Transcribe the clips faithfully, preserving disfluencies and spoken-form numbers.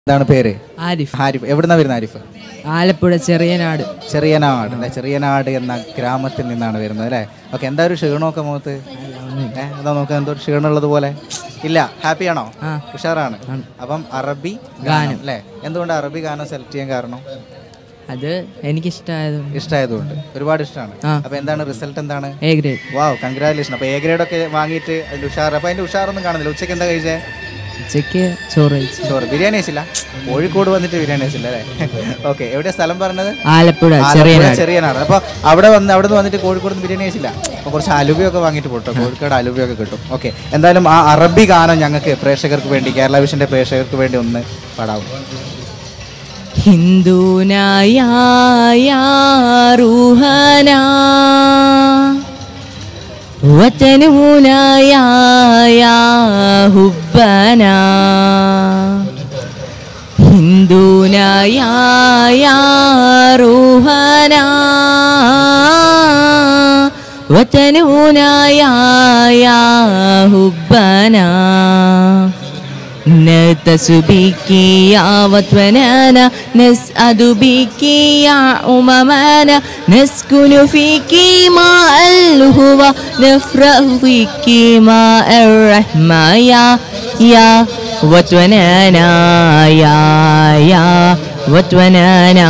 എന്താണ് പേര്? ആരിഫ്. ആരിഫ് എവിടുന്നാ വരുന്നത്? ആരിഫ് ആലപ്പുഴ ചെറിയനാട്. ചെറിയനാട് അല്ലെ? ചെറിയനാട് എന്ന ഗ്രാമത്തിൽ നിന്നാണ് വരുന്നത് അല്ലേ? ഓക്കെ. എന്താ ഒരു ക്ഷീണമൊക്കെ മുഖത്ത്? ഏഹ് എന്താ നോക്കുക, എന്തോ ഒരു ക്ഷീണമുള്ളത് പോലെ ഇല്ല. ഹാപ്പിയാണോ? ഉഷാറാണ്. അപ്പം അറബി ഗാനം അല്ലേ? എന്തുകൊണ്ട് അറബി ഗാനം സെലക്ട് ചെയ്യാൻ കാരണം? അത് എനിക്കിഷ്ടമായത് ഇഷ്ടമായതുകൊണ്ട്. ഒരുപാട് ഇഷ്ടമാണ്. അപ്പൊ എന്താണ് റിസൾട്ട്? എന്താണ്? A grade. Wow, congratulation. അപ്പൊ എ ഗ്രേഡ് ഒക്കെ വാങ്ങിയിട്ട് അതിന്റെ ഉഷാർ. അപ്പൊ അതിന്റെ ഉഷാറൊന്നും കാണുന്നില്ല. ഉച്ചയ്ക്ക് എന്താ കഴിച്ചേ? ഉച്ചയ്ക്ക് ചോറ് കഴിച്ചു. ചോറ്. ബിരിയാണി കഴിച്ചില്ല? കോഴിക്കോട് വന്നിട്ട് ബിരിയാണി കഴിച്ചില്ല അല്ലേ? ഓക്കെ. എവിടെയാ സ്ഥലം പറഞ്ഞത്? ആലപ്പുഴ ചെറിയനാട്. അപ്പൊ അവിടെ വന്ന് അവിടെ നിന്ന് വന്നിട്ട് കോഴിക്കോട് ബിരിയാണി കഴിച്ചില്ല? അപ്പൊ കുറച്ച് അലുവയൊക്കെ വാങ്ങിയിട്ട് പോട്ടോ. കോഴിക്കോട് അലുവയൊക്കെ കിട്ടും. ഓക്കെ. എന്തായാലും ആ അറബി ഗാനം ഞങ്ങൾക്ക് പ്രേക്ഷകർക്ക് വേണ്ടി, കേരള വിഷന്റെ പ്രേക്ഷകർക്ക് വേണ്ടി ഒന്ന് പാടാവും. ഹിന്ദുനായ റൂഹനാ വതനുനായ ഹുബ്ബനാ ഹിന്ദുനായ റൂഹനാ വതനുനായ ഹുബ്ബനാ نلتس بك يا وطننا نسعد بك يا أممنا نسكن فيك ماء الهوى نفرح فيك ماء الرحمة يا يا وطننا يا يا وطننا.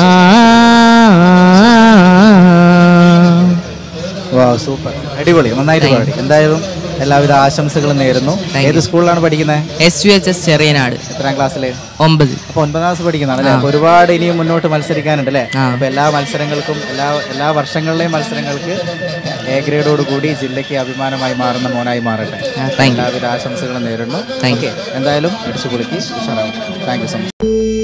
വാ, സൂപ്പർ, അടിപൊളി, നന്നായിട്ട് പാടി. എന്തായാലും എല്ലാവിധ ആശംസകളും നേരുന്നു. ഏത് സ്കൂളിലാണ് പഠിക്കുന്നത്? S U H S Cheriyanad. എത്രാം ക്ലാസ്സിൽ? ഒമ്പത്. അപ്പൊ ഒൻപതാം ക്ലാസ് പഠിക്കുന്നതാണ് അല്ലേ? അപ്പൊ ഒരുപാട് ഇനിയും മുന്നോട്ട് മത്സരിക്കാനുണ്ട് അല്ലേ? അപ്പൊ എല്ലാ മത്സരങ്ങൾക്കും എല്ലാ എല്ലാ വർഷങ്ങളിലെയും മത്സരങ്ങൾക്ക് എ ഗ്രേഡോട് കൂടി ജില്ലയ്ക്ക് അഭിമാനമായി മാറുന്ന മോനായി മാറട്ടെ. എല്ലാവിധ ആശംസകളും നേരുന്നു. എന്തായാലും അടിച്ചു പൊളിക്ക്. ഉഷാറാവും. Thank you so much.